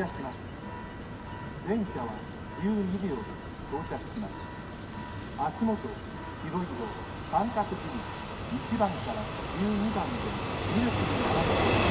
車します。電車は12両で到着します。足元、広々、三角地に1番から12番でミルクに並ぶ